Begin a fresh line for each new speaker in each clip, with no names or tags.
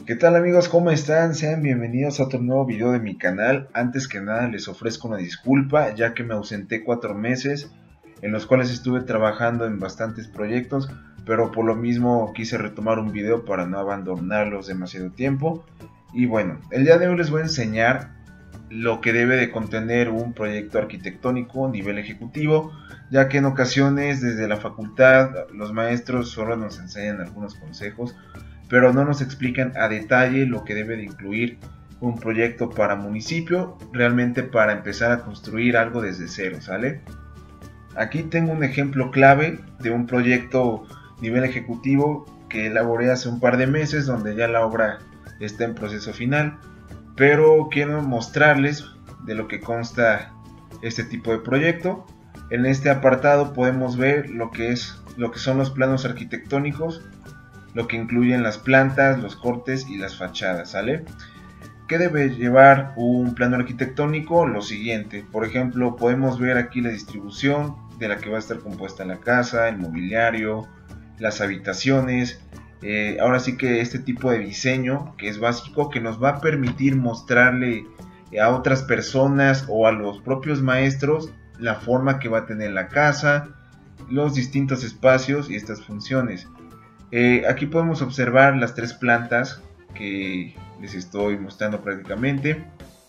¿Qué tal amigos? ¿Cómo están? Sean bienvenidos a otro nuevo video de mi canal. Antes que nada les ofrezco una disculpa ya que me ausenté 4 meses en los cuales estuve trabajando en bastantes proyectos, pero por lo mismo quise retomar un video para no abandonarlos demasiado tiempo. Y bueno, el día de hoy les voy a enseñar lo que debe de contener un proyecto arquitectónico a nivel ejecutivo, ya que en ocasiones desde la facultad los maestros solo nos enseñan algunos consejos, pero no nos explican a detalle lo que debe de incluir un proyecto para municipio, realmente para empezar a construir algo desde cero, ¿sale? Aquí tengo un ejemplo clave de un proyecto nivel ejecutivo que elaboré hace un par de meses, donde ya la obra está en proceso final, pero quiero mostrarles de lo que consta este tipo de proyecto. En este apartado podemos ver lo que son los planos arquitectónicos, lo que incluyen las plantas, los cortes y las fachadas, ¿sale? ¿Qué debe llevar un plano arquitectónico? Lo siguiente, por ejemplo, podemos ver aquí la distribución de la que va a estar compuesta la casa, el mobiliario, las habitaciones. Ahora sí que este tipo de diseño, que es básico, que nos va a permitir mostrarle a otras personas o a los propios maestros la forma que va a tener la casa, los distintos espacios y estas funciones. Aquí podemos observar las 3 plantas que les estoy mostrando prácticamente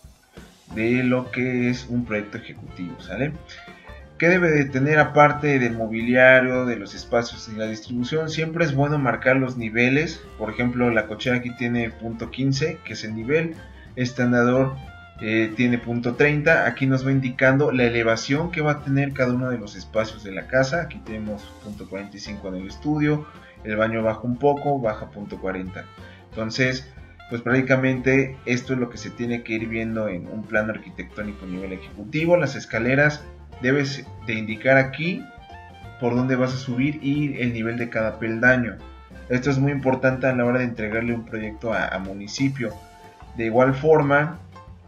de lo que es un proyecto ejecutivo, ¿sale? ¿Qué debe de tener aparte del mobiliario, de los espacios y la distribución? Siempre es bueno marcar los niveles. Por ejemplo, la cochera aquí tiene punto 15, que es el nivel. Este andador tiene punto 30. Aquí nos va indicando la elevación que va a tener cada uno de los espacios de la casa. Aquí tenemos punto 45 en el estudio. El baño baja un poco, baja punto 40. Entonces, pues prácticamente esto es lo que se tiene que ir viendo en un plano arquitectónico a nivel ejecutivo. Las escaleras debes de indicar aquí por dónde vas a subir y el nivel de cada peldaño. Esto es muy importante a la hora de entregarle un proyecto a municipio. De igual forma,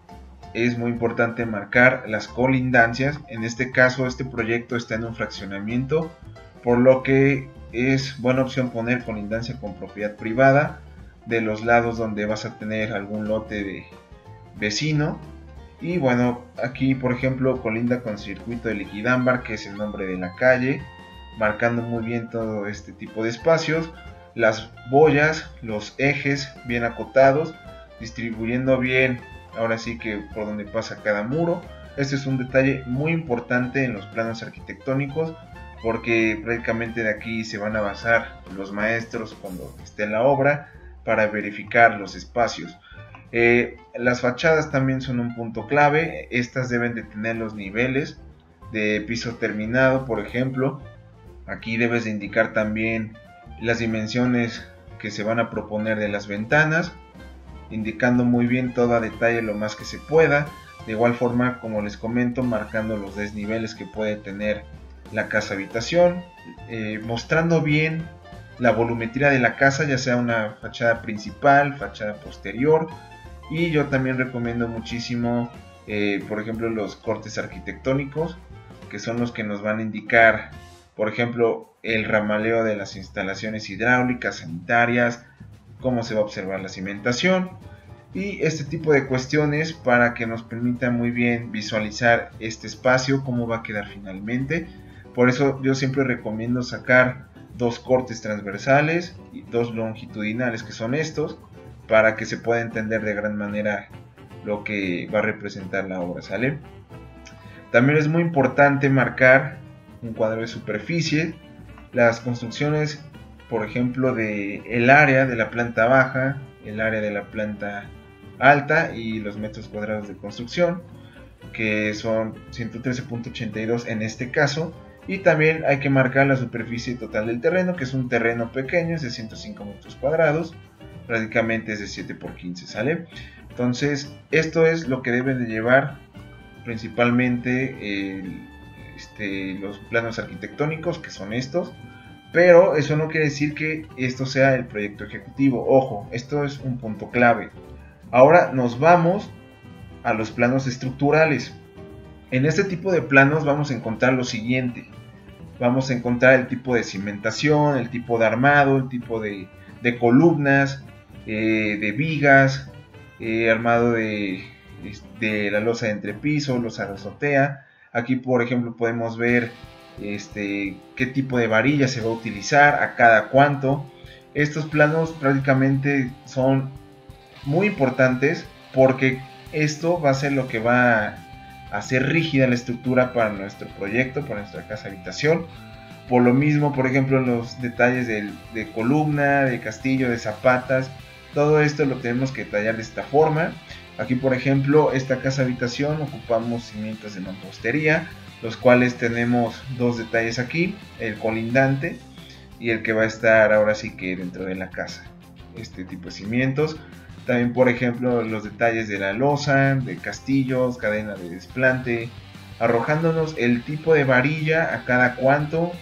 es muy importante marcar las colindancias. En este caso, este proyecto está en un fraccionamiento, por lo que es buena opción poner colindancia con propiedad privada de los lados donde vas a tener algún lote de vecino. Y bueno, aquí por ejemplo colinda con circuito de Liquidámbar, que es el nombre de la calle, marcando muy bien todo este tipo de espacios. Las boyas, los ejes bien acotados, distribuyendo bien ahora sí que por donde pasa cada muro. Este es un detalle muy importante en los planos arquitectónicos, porque prácticamente de aquí se van a basar los maestros cuando esté en la obra para verificar los espacios. Las fachadas también son un punto clave. Estas deben de tener los niveles de piso terminado, por ejemplo. Aquí debes de indicar también las dimensiones que se van a proponer de las ventanas, indicando muy bien todo a detalle lo más que se pueda. De igual forma, como les comento, marcando los desniveles que puede tener la casa habitación, mostrando bien la volumetría de la casa, ya sea una fachada principal, fachada posterior. Y yo también recomiendo muchísimo, por ejemplo, los cortes arquitectónicos, que son los que nos van a indicar, por ejemplo, el ramaleo de las instalaciones hidráulicas, sanitarias, cómo se va a observar la cimentación y este tipo de cuestiones, para que nos permita muy bien visualizar este espacio, cómo va a quedar finalmente. Por eso yo siempre recomiendo sacar 2 cortes transversales y 2 longitudinales, que son estos, para que se pueda entender de gran manera lo que va a representar la obra, ¿sale? También es muy importante marcar un cuadro de superficie, las construcciones, por ejemplo, de el área de la planta baja, el área de la planta alta y los metros cuadrados de construcción, que son 113.82 en este caso. Y también hay que marcar la superficie total del terreno, que es un terreno pequeño, es de 105 metros cuadrados, prácticamente es de 7 por 15, ¿sale? Entonces, esto es lo que deben de llevar principalmente los planos arquitectónicos, que son estos. Pero eso no quiere decir que esto sea el proyecto ejecutivo. Ojo, esto es un punto clave. Ahora nos vamos a los planos estructurales. En este tipo de planos vamos a encontrar lo siguiente. Vamos a encontrar el tipo de cimentación, el tipo de armado, el tipo de columnas, de vigas, armado de la losa de entrepiso, losa de azotea. Aquí por ejemplo podemos ver qué tipo de varilla se va a utilizar, a cada cuánto. Estos planos prácticamente son muy importantes porque esto va a ser lo que va a hacer rígida la estructura para nuestro proyecto, para nuestra casa habitación. Por lo mismo, por ejemplo, los detalles de columna, de castillo, de zapatas, todo esto lo tenemos que detallar de esta forma. Aquí, por ejemplo, esta casa habitación ocupamos cimientos de mampostería, los cuales tenemos dos detalles aquí, el colindante y el que va a estar ahora sí que dentro de la casa. Este tipo de cimientos. También, por ejemplo, los detalles de la losa, de castillos, cadena de desplante, arrojándonos el tipo de varilla a cada cuánto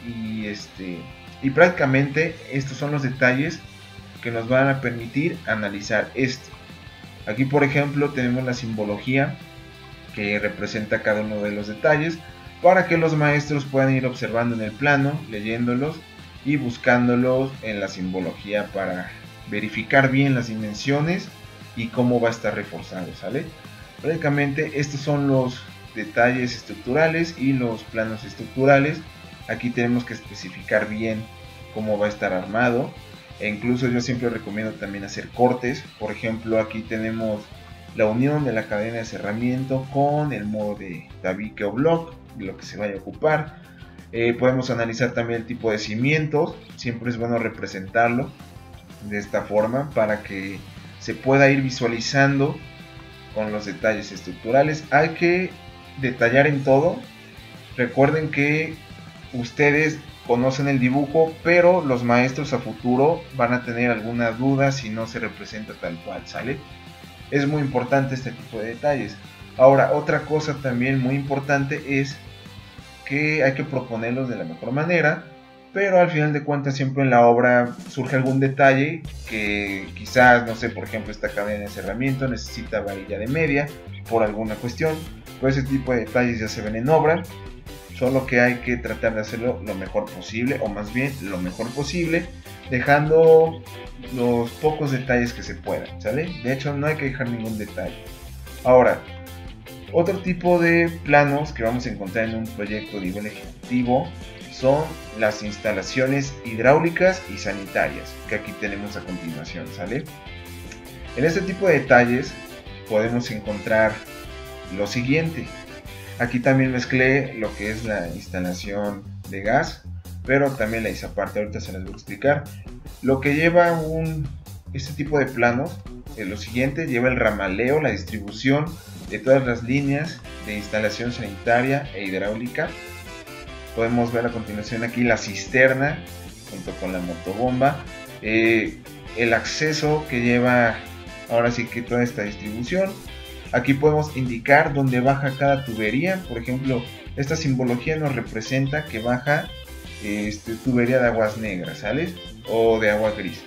y prácticamente estos son los detalles que nos van a permitir analizar esto. Aquí por ejemplo tenemos la simbología que representa cada uno de los detalles para que los maestros puedan ir observando en el plano, leyéndolos y buscándolos en la simbología para verificar bien las dimensiones y cómo va a estar reforzado, ¿sale? Prácticamente estos son los detalles estructurales y los planos estructurales. Aquí tenemos que especificar bien cómo va a estar armado, e incluso yo siempre recomiendo también hacer cortes. Por ejemplo, aquí tenemos la unión de la cadena de cerramiento con el modo de tabique o block, de lo que se vaya a ocupar. Podemos analizar también el tipo de cimientos, siempre es bueno representarlo de esta forma para que se pueda ir visualizando con los detalles estructurales. Hay que detallar en todo. Recuerden que ustedes conocen el dibujo, pero los maestros a futuro van a tener alguna duda si no se representa tal cual, ¿sale? Es muy importante este tipo de detalles. Ahora, otra cosa también muy importante es que hay que proponerlos de la mejor manera, pero al final de cuentas siempre en la obra surge algún detalle que quizás, no sé, por ejemplo esta cadena de cerramiento necesita varilla de media por alguna cuestión, pues ese tipo de detalles ya se ven en obra, solo que hay que tratar de hacerlo lo mejor posible, o más bien lo mejor posible, dejando los pocos detalles que se puedan, ¿sale? De hecho no hay que dejar ningún detalle. Ahora, otro tipo de planos que vamos a encontrar en un proyecto a nivel ejecutivo son las instalaciones hidráulicas y sanitarias, que aquí tenemos a continuación, ¿sale? En este tipo de detalles podemos encontrar lo siguiente. Aquí también mezclé lo que es la instalación de gas, pero también la hice aparte, ahorita se las voy a explicar. Lo que lleva este tipo de planos es lo siguiente: lleva el ramaleo, la distribución de todas las líneas de instalación sanitaria e hidráulica. Podemos ver a continuación aquí la cisterna junto con la motobomba, el acceso que lleva ahora sí que toda esta distribución. Aquí podemos indicar dónde baja cada tubería. Por ejemplo, esta simbología nos representa que baja tubería de aguas negras, ¿sale? O de agua gris.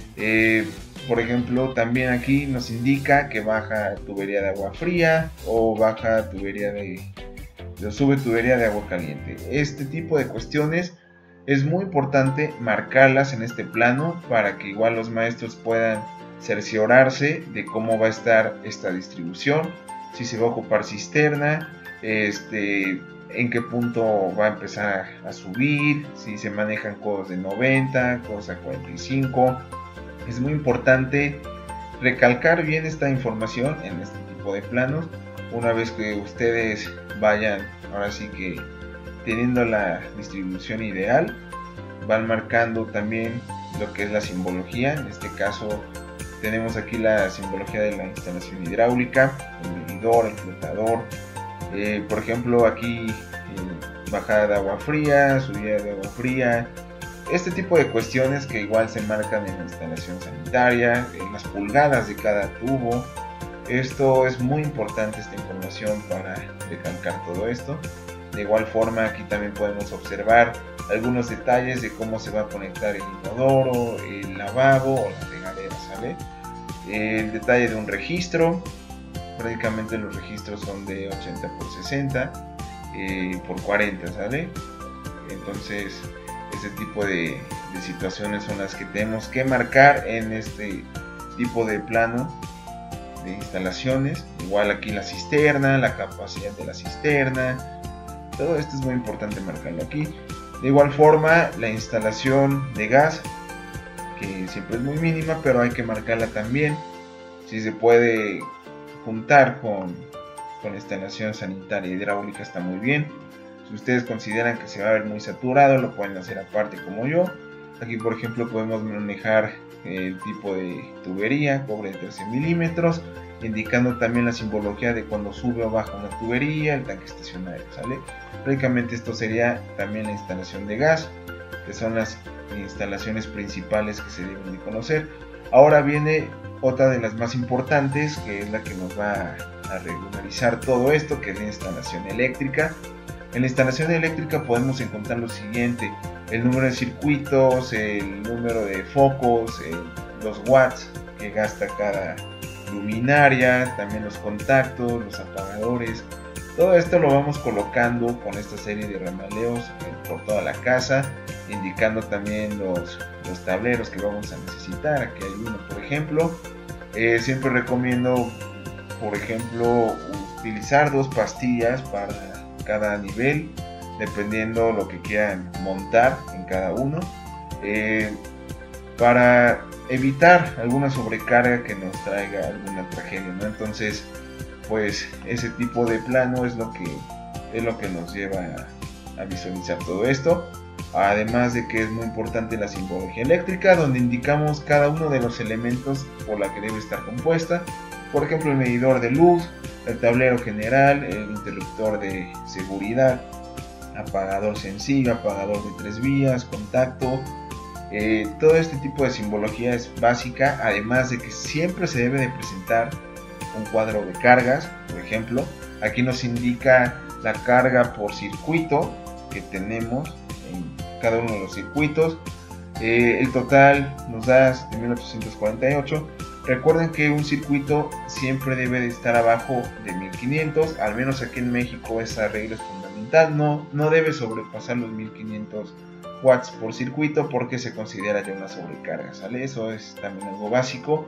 Por ejemplo, también aquí nos indica que baja tubería de agua fría o baja tubería sube tubería de agua caliente. Este tipo de cuestiones es muy importante marcarlas en este plano para que igual los maestros puedan cerciorarse de cómo va a estar esta distribución, si se va a ocupar cisterna, en qué punto va a empezar a subir, si se manejan codos de 90, codos a 45. Es muy importante recalcar bien esta información en este tipo de planos. Una vez que ustedes vayan ahora sí que teniendo la distribución ideal, van marcando también lo que es la simbología. En este caso tenemos aquí la simbología de la instalación hidráulica, el medidor, el flotador, por ejemplo aquí bajada de agua fría, subida de agua fría, este tipo de cuestiones que igual se marcan en la instalación sanitaria, en las pulgadas de cada tubo. Esto es muy importante, esta información, para recalcar todo esto. De igual forma aquí también podemos observar algunos detalles de cómo se va a conectar el inodoro, el lavabo o la regadera, ¿sale? El detalle de un registro, prácticamente los registros son de 80 por 60 por 40, ¿sale? Entonces este tipo de situaciones son las que tenemos que marcar en este tipo de plano de instalaciones. Igual aquí la cisterna, la capacidad de la cisterna, todo esto es muy importante marcarlo aquí. De igual forma la instalación de gas, que siempre es muy mínima, pero hay que marcarla también. Si se puede juntar con la instalación sanitaria hidráulica está muy bien. Si ustedes consideran que se va a ver muy saturado, lo pueden hacer aparte como yo. Aquí por ejemplo podemos manejar el tipo de tubería, cobre de 13 milímetros, indicando también la simbología de cuando sube o baja una tubería, el tanque estacionario, ¿sale? Prácticamente esto sería también la instalación de gas, que son las instalaciones principales que se deben de conocer. Ahora viene otra de las más importantes, que es la que nos va a regularizar todo esto, que es la instalación eléctrica. En la instalación eléctrica podemos encontrar lo siguiente: el número de circuitos, el número de focos, los watts que gasta cada luminaria, también los contactos, los apagadores. Todo esto lo vamos colocando con esta serie de ramaleos por toda la casa, indicando también los tableros que vamos a necesitar. Aquí hay uno por ejemplo. Siempre recomiendo por ejemplo utilizar 2 pastillas para cada nivel, dependiendo lo que quieran montar en cada uno, para evitar alguna sobrecarga que nos traiga alguna tragedia, ¿no? Entonces pues ese tipo de plano es lo que nos lleva a visualizar todo esto. Además de que es muy importante la simbología eléctrica, donde indicamos cada uno de los elementos por la que debe estar compuesta. Por ejemplo, el medidor de luz, el tablero general, el interruptor de seguridad, apagador sencillo, apagador de 3 vías, contacto. Todo este tipo de simbología es básica, además de que siempre se debe de presentar un cuadro de cargas. Por ejemplo, aquí nos indica la carga por circuito que tenemos en cada uno de los circuitos. El total nos da 7848. Recuerden que un circuito siempre debe de estar abajo de 1500, al menos aquí en México esa regla es fundamental. No debe sobrepasar los 1500 watts por circuito porque se considera ya una sobrecarga, ¿sale? Eso es también algo básico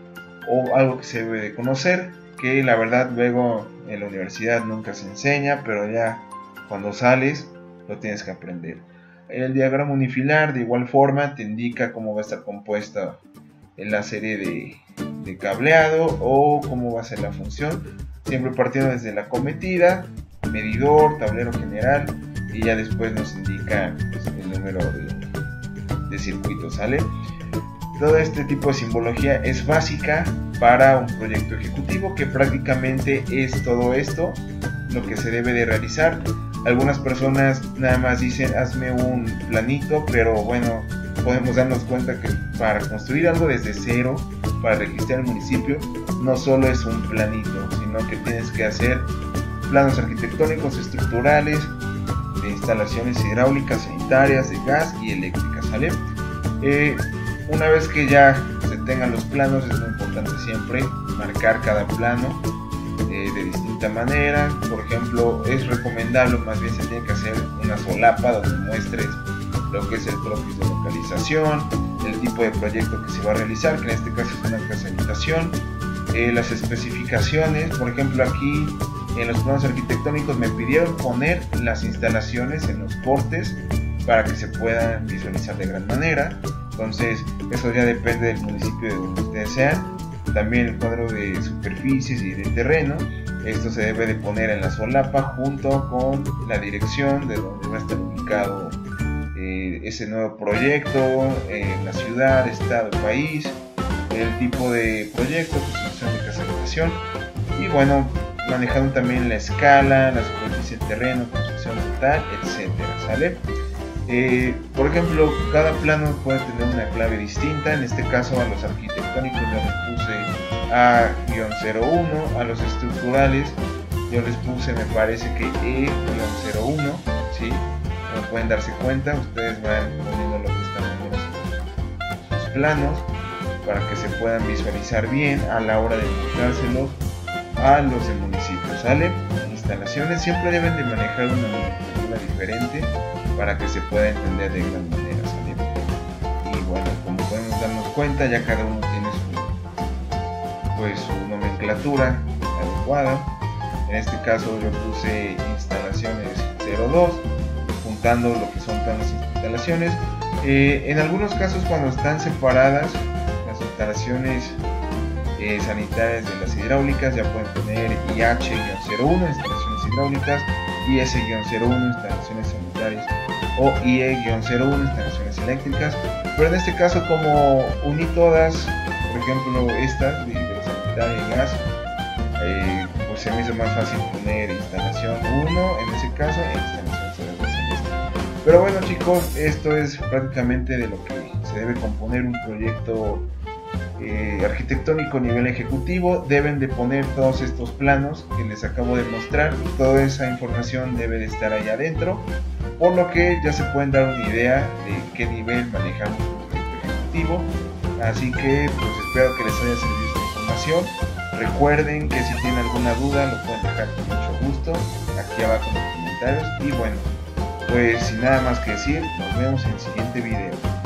o algo que se debe de conocer, que la verdad luego en la universidad nunca se enseña, pero ya cuando sales lo tienes que aprender. El diagrama unifilar de igual forma te indica cómo va a estar compuesta en la serie de cableado o cómo va a ser la función, siempre partiendo desde la cometida, medidor, tablero general, y ya después nos indica pues, el número de circuitos, ¿sale? Todo este tipo de simbología es básica para un proyecto ejecutivo, que prácticamente es todo esto lo que se debe de realizar. Algunas personas nada más dicen hazme un planito, pero bueno, podemos darnos cuenta que para construir algo desde cero, para registrar el municipio, no solo es un planito, sino que tienes que hacer planos arquitectónicos, estructurales, de instalaciones hidráulicas, sanitarias, de gas y eléctricas, ¿sale? Una vez que ya se tengan los planos, es muy importante siempre marcar cada plano de distinta manera. Por ejemplo, es recomendable, más bien se tiene que hacer una solapa donde muestres lo que es el croquis de localización, el tipo de proyecto que se va a realizar, que en este caso es una casa habitación, las especificaciones. Por ejemplo, aquí en los planos arquitectónicos me pidieron poner las instalaciones en los cortes para que se puedan visualizar de gran manera. Entonces eso ya depende del municipio de donde ustedes sean. También el cuadro de superficies y de terreno, esto se debe de poner en la solapa junto con la dirección de donde va a estar ubicado ese nuevo proyecto, la ciudad, estado, país, el tipo de proyecto, construcción de casa habitación, y bueno, manejando también la escala, la superficie del terreno, construcción total, etcétera, ¿sale? Por ejemplo, cada plano puede tener una clave distinta. En este caso a los arquitectónicos yo les puse A-01, a los estructurales yo les puse, me parece que E-01, ¿sí? Como pueden darse cuenta, ustedes van poniendo lo que están en sus planos para que se puedan visualizar bien a la hora de mostrárselos a los del municipio, ¿sale? Instalaciones siempre deben de manejar una nomenclatura diferente para que se pueda entender de gran manera, ¿sale? Y bueno, como podemos darnos cuenta, ya cada uno tiene pues su nomenclatura adecuada. En este caso yo puse instalaciones 02, juntando lo que son todas las instalaciones. En algunos casos, cuando están separadas las instalaciones sanitarias de las hidráulicas, ya pueden poner IH-01 instalaciones hidráulicas, IS-01 instalaciones sanitarias o IE-01 instalaciones eléctricas. Pero en este caso, como uní todas, por ejemplo esta de sanitaria y gas, pues se me hizo más fácil poner instalación 1 en ese caso e instalación 02 en este. Pero bueno, chicos, esto es prácticamente de lo que se debe componer un proyecto arquitectónico a nivel ejecutivo. Deben de poner todos estos planos que les acabo de mostrar, y toda esa información debe de estar ahí adentro, por lo que ya se pueden dar una idea de qué nivel manejamos un proyecto ejecutivo. Así que pues espero que les haya servido esta información. Recuerden que si tienen alguna duda lo pueden dejar con mucho gusto aquí abajo en los comentarios. Y bueno, pues sin nada más que decir, nos vemos en el siguiente video.